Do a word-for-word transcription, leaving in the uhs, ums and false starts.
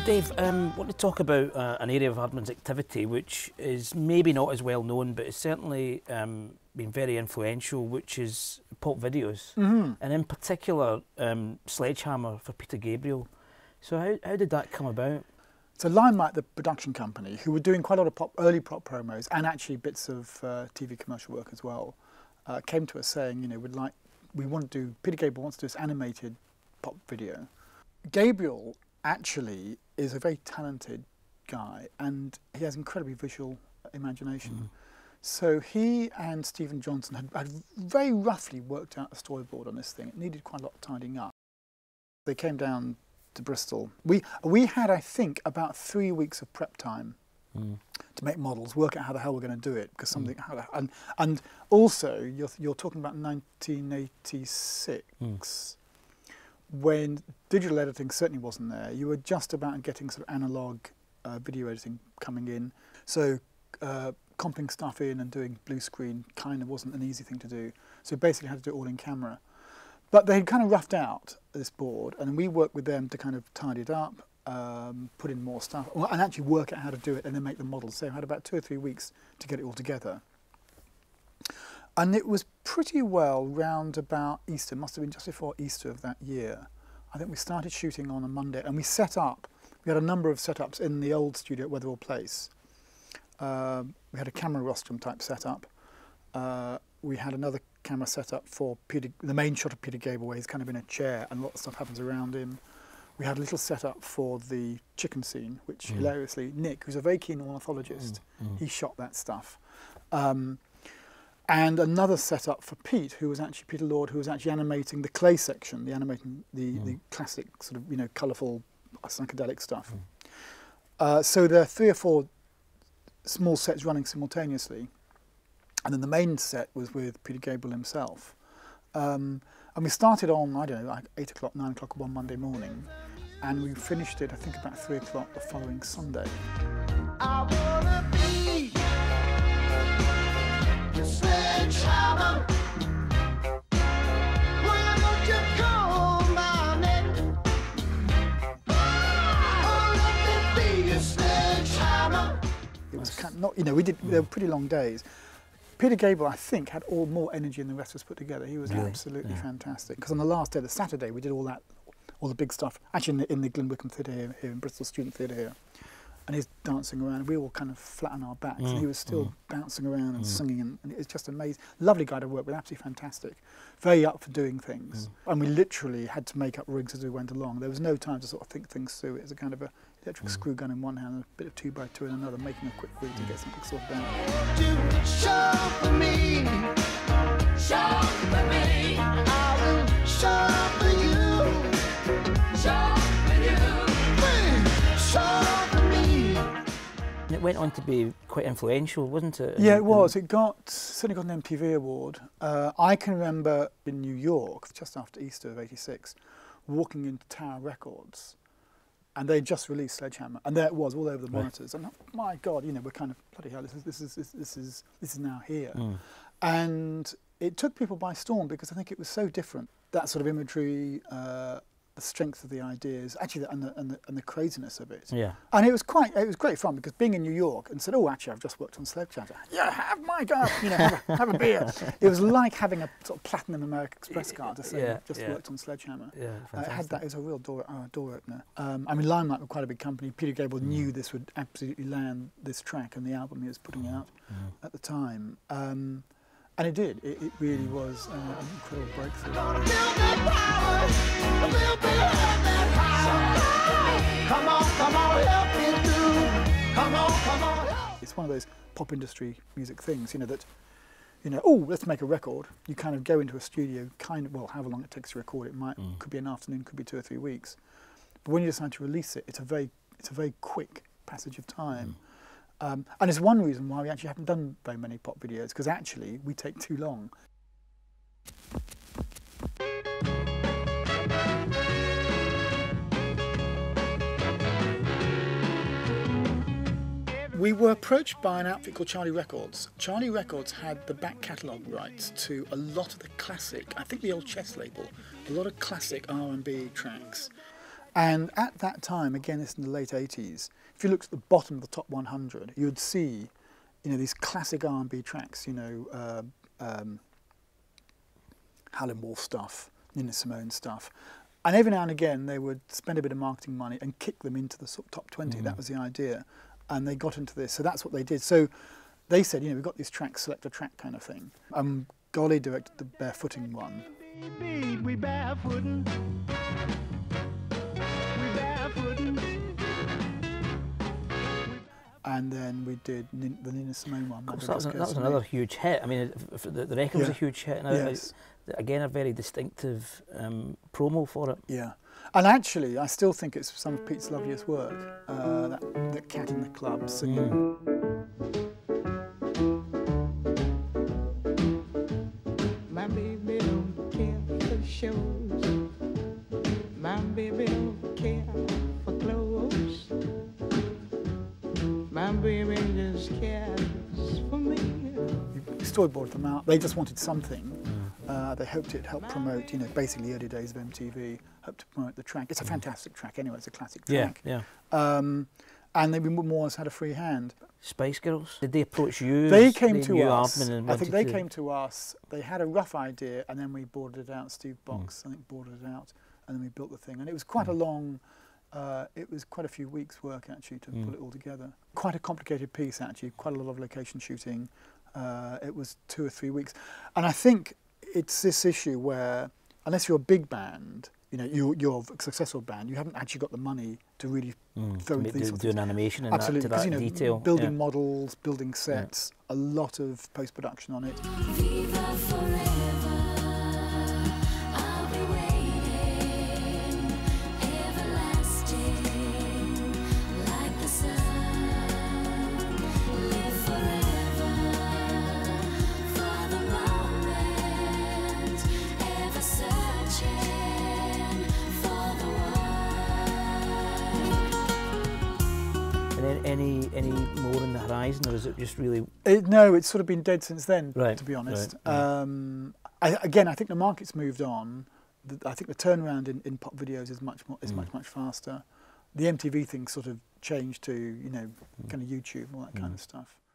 Dave, um, I want to talk about uh, an area of Aardman's activity which is maybe not as well known, but it's certainly um, been very influential, which is pop videos, mm-hmm. and in particular um, Sledgehammer for Peter Gabriel. So how, how did that come about? So Limelight, the production company, who were doing quite a lot of pop, early pop promos and actually bits of uh, T V commercial work as well, uh, came to us saying, you know, we'd like, we want to do, Peter Gabriel wants to do this animated pop video. Gabriel actually is a very talented guy and he has incredibly visual imagination. Mm. So he and Stephen Johnson had, had very roughly worked out a storyboard on this thing. It needed quite a lot of tidying up. They came down to Bristol. We, we had, I think, about three weeks of prep time mm. to make models, work out how the hell we're going to do it, because something, mm. how the, and, and also you're, you're talking about nineteen eighty-six, mm. when digital editing certainly wasn't there. You were just about getting sort of analog uh, video editing coming in. So uh, comping stuff in and doing blue screen kind of wasn't an easy thing to do. So basically had to do it all in camera. But they had kind of roughed out this board and we worked with them to kind of tidy it up, um, put in more stuff, and actually work out how to do it and then make the models. So I had about two or three weeks to get it all together. And it was pretty well round about Easter, must have been just before Easter of that year. I think we started shooting on a Monday and we set up, we had a number of setups in the old studio at Weatherall Place. Uh, we had a camera rostrum type setup. Uh, we had another camera setup for Peter, the main shot of Peter Gabriel where he's kind of in a chair and a lot of stuff happens around him. We had a little setup for the chicken scene, which mm. hilariously, Nick, who's a very keen ornithologist, mm. Mm. he shot that stuff. Um, And another setup for Pete, who was actually Peter Lord, who was actually animating the clay section, the animating the, mm. the classic sort of you know colourful psychedelic stuff. Mm. Uh, so there are three or four small sets running simultaneously, and then the main set was with Peter Gabriel himself. Um, and we started on I don't know like eight o'clock, nine o'clock one Monday morning, and we finished it I think about three o'clock the following Sunday. I wanna be Sledgehammer. Why don't you call my name? Oh, let me be a sledgehammer. It was kind of not, you know, we did, they were pretty long days. Peter Gabriel, I think, had all more energy than the rest of us put together. He was really? absolutely yeah. fantastic. Because on the last day, the Saturday, we did all that, all the big stuff, actually in the, in the Glyn Wickham Theatre here, here, in Bristol Student Theatre here. And he's dancing around. We all kind of flat on our backs, mm, and he was still mm. bouncing around and mm. singing, and, and it was just amazing. Lovely guy to work with, absolutely fantastic. Very up for doing things. Mm. And we literally had to make up rigs as we went along. There was no time to sort of think things through. It was a kind of a electric mm. screw gun in one hand and a bit of two by two in another, making a quick rig mm. to get something sorted out. Show for me, show for me, I will show for you, show for you, show. It went on to be quite influential, wasn't it? Yeah, it was. It got certainly got an M T V award. Uh, I can remember in New York, just after Easter of eighty-six, walking into Tower Records, and they just released Sledgehammer, and there it was all over the monitors. Right. And my God, you know, we're kind of bloody hell. This is this is this, this is this is now here, mm. and it took people by storm because I think it was so different. That sort of imagery. Uh, the strength of the ideas, actually, the, and, the, and, the, and the craziness of it. Yeah. And it was quite, it was great fun because being in New York and said, oh, actually, I've just worked on Sledgehammer. Yeah, have my God, you know, have a, have a beer. It was like having a sort of platinum American Express card to say, yeah, just yeah. worked on Sledgehammer. Yeah, uh, it had that, it was a real door, uh, door opener. Um, I mean, Limelight were quite a big company. Peter Gabriel mm. knew this would absolutely land this track and the album he was putting mm. out mm. at the time. Um, And it did. It, it really was uh, an incredible breakthrough. Come on, come on, help me through. Come on, come on. It's one of those pop industry music things, you know, that, you know, oh, let's make a record. You kind of go into a studio, kind of, well, however long it takes to record it, might mm. could be an afternoon, could be two or three weeks. But when you decide to release it, it's a very, it's a very quick passage of time. Mm. Um, and it's one reason why we actually haven't done very many pop videos, because actually we take too long. We were approached by an outfit called Charlie Records. Charlie Records had the back catalogue rights to a lot of the classic, I think the old Chess label, a lot of classic R and B tracks. And at that time, again, this in the late eighties, if you looked at the bottom of the top one hundred, you'd see, you know, these classic R and B tracks, you know, uh, um, Howlin' Wolf stuff, Nina Simone stuff. And every now and again, they would spend a bit of marketing money and kick them into the sort of top twenty. Mm. That was the idea. And they got into this. So that's what they did. So they said, you know, we've got these tracks, select a track kind of thing. Um, Golly directed the barefooting one. Baby, we barefooting. We barefooting. And then we did Nin the Nina Simone one. That was, that was another huge hit. I mean, the, the record was yeah. a huge hit. And yes. I, again, a very distinctive um, promo for it. Yeah. And actually, I still think it's some of Pete's loveliest work, uh, that, that Cat in the Club singing. Mm. My baby don't care for shows. My baby don't care for clothes. My baby just cares for me. We storyboarded them out. They just wanted something. Uh, they hoped it'd help promote, you know, basically early days of M T V, helped to promote the track. It's a fantastic track anyway, it's a classic track. Yeah, yeah. Um, and they more or less had a free hand. Spice Girls, did they approach you? They came they to us, and I think they to came to us, they had a rough idea and then we boarded it out, Steve Box, mm. I think, boarded it out, and then we built the thing. And it was quite mm. a long, uh, it was quite a few weeks' work actually to mm. put it all together. Quite a complicated piece actually, quite a lot of location shooting. Uh, it was two or three weeks. And I think it's this issue where, unless you're a big band, you know, you're, you're a successful band, you haven't actually got the money to really mm, throw into these do, do an animation in Absolutely, that, to that you know, detail. Building yeah. models, building sets, yeah. a lot of post-production on it. Viva forever, I'll be waiting, everlasting, like the sun. Live forever, for the moment, ever searching for the one. And then any any more in the horizon, or is it just really? It, no, it's sort of been dead since then, right, to be honest. Right, yeah. um, I, again, I think the market's moved on. The, I think the turnaround in, in pop videos is much more is mm. much much faster. The M T V thing sort of changed to, you know, mm. kind of YouTube, all that mm. kind of stuff.